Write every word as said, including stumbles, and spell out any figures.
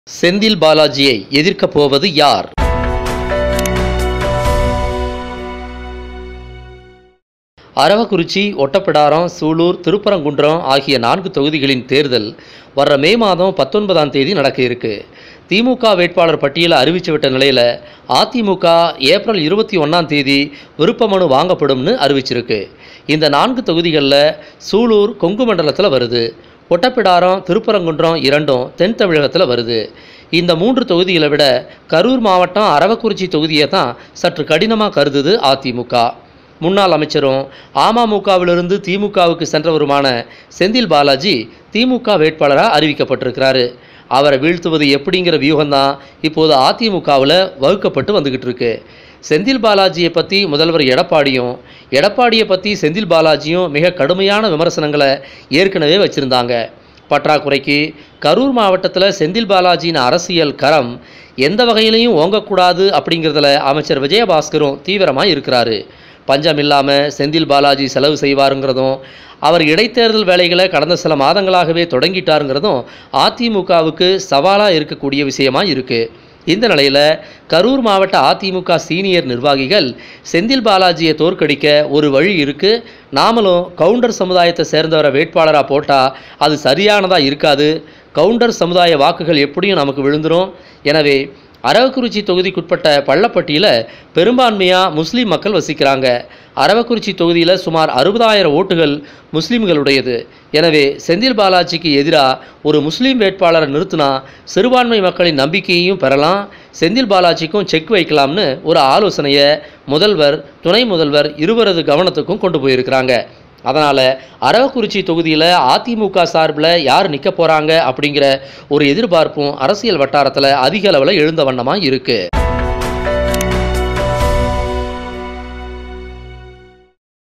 செந்தில் பாலாஜியை எதிர்க்கப் போவது யார்? அரவக்குறிச்சி, ஒட்டப்பிடாரம், சூலூர், திருப்பரங்குன்றம் ஆகிய நான்கு தொகுதிகளின் தேர்தல் வர்ற மே மாதம் பத்தொன்பதாம் தேதி நடக்க இருக்கு. திமுக வேட்பாளர் பட்டியலை அறிவிச்சுவிட்ட நிலையில் அதிமுக ஏப்ரல் இருபத்தி ஒன்றாம் தேதி விருப்ப மனு வாங்கப்படும்னு அறிவிச்சிருக்கு. இந்த நான்கு தொகுதிகளில் சூலூர் கொங்கு மண்டலத்தில் வருது. ஒட்டப்பிடாரம், திருப்பரங்குன்றம் இரண்டும் தென் தமிழகத்தில் வருது. இந்த மூன்று தொகுதிகளை விட கரூர் மாவட்டம் அரவக்குறிச்சி தொகுதியை தான் சற்று கடினமாக கருதுது அதிமுக. முன்னாள் அமைச்சரும் அமமுகவிலிருந்து திமுகவுக்கு சென்றவருமான செந்தில் பாலாஜி திமுக வேட்பாளராக அறிவிக்கப்பட்டிருக்கிறாரு. அவரை வீழ்த்துவது எப்படிங்கிற வியூகம்தான் இப்போது அதிமுகவில் வகுக்கப்பட்டு வந்துக்கிட்டு இருக்கு. செந்தில் பாலாஜியை பற்றி முதல்வர் எடப்பாடியும் எடப்பாடியை பற்றி செந்தில் பாலாஜியும் மிக கடுமையான விமர்சனங்களை ஏற்கனவே வச்சுருந்தாங்க. பற்றாக்குறைக்கு கரூர் மாவட்டத்தில் செந்தில் பாலாஜியின் அரசியல் கரம் எந்த வகையிலையும் ஓங்கக்கூடாது அப்படிங்கிறதுல அமைச்சர் விஜயபாஸ்கரும் தீவிரமாக இருக்கிறாரு. பஞ்சம் இல்லாமல் செந்தில் பாலாஜி செலவு செய்வாருங்கிறதும், அவர் இடைத்தேர்தல் வேலைகளை கடந்த சில மாதங்களாகவே தொடங்கிட்டாருங்கிறதும் அதிமுகவுக்கு சவாலாக இருக்கக்கூடிய விஷயமாக இருக்குது. இந்த நிலையில் கரூர் மாவட்ட அதிமுக சீனியர் நிர்வாகிகள் செந்தில் பாலாஜியை தோற்கடிக்க ஒரு வழி இருக்குது, நாமளும் கவுண்டர் சமுதாயத்தை சேர்ந்தவரை வேட்பாளராக போட்டால் அது சரியானதாக இருக்காது, கவுண்டர் சமுதாய வாக்குகள் எப்படியும் நமக்கு விழுந்துடும், எனவே அரவக்குறிச்சி தொகுதிக்குட்பட்ட பள்ளப்பட்டியில் பெரும்பான்மையாக முஸ்லீம் மக்கள் வசிக்கிறாங்க. அரவக்குறிச்சி தொகுதியில் சுமார் அறுபதாயிரம் ஓட்டுகள் முஸ்லீம்களுடையது. எனவே செந்தில் பாலாஜிக்கு எதிராக ஒரு முஸ்லீம் வேட்பாளரை நிறுத்தினா சிறுபான்மை மக்களின் நம்பிக்கையையும் பெறலாம், செந்தில் பாலாஜிக்கும் செக் வைக்கலாம்னு ஒரு ஆலோசனையை முதல்வர், துணை முதல்வர் இருவரது கவனத்துக்கும் கொண்டு போயிருக்கிறாங்க. அதனால் அரவக்குறிச்சி தொகுதியில் அதிமுக சார்பில் யார் நிற்க போகிறாங்க அப்படிங்கிற ஒரு எதிர்பார்ப்பும் அரசியல் வட்டாரத்தில் அதிக அளவில் எழுந்த வண்ணமாக இருக்குது.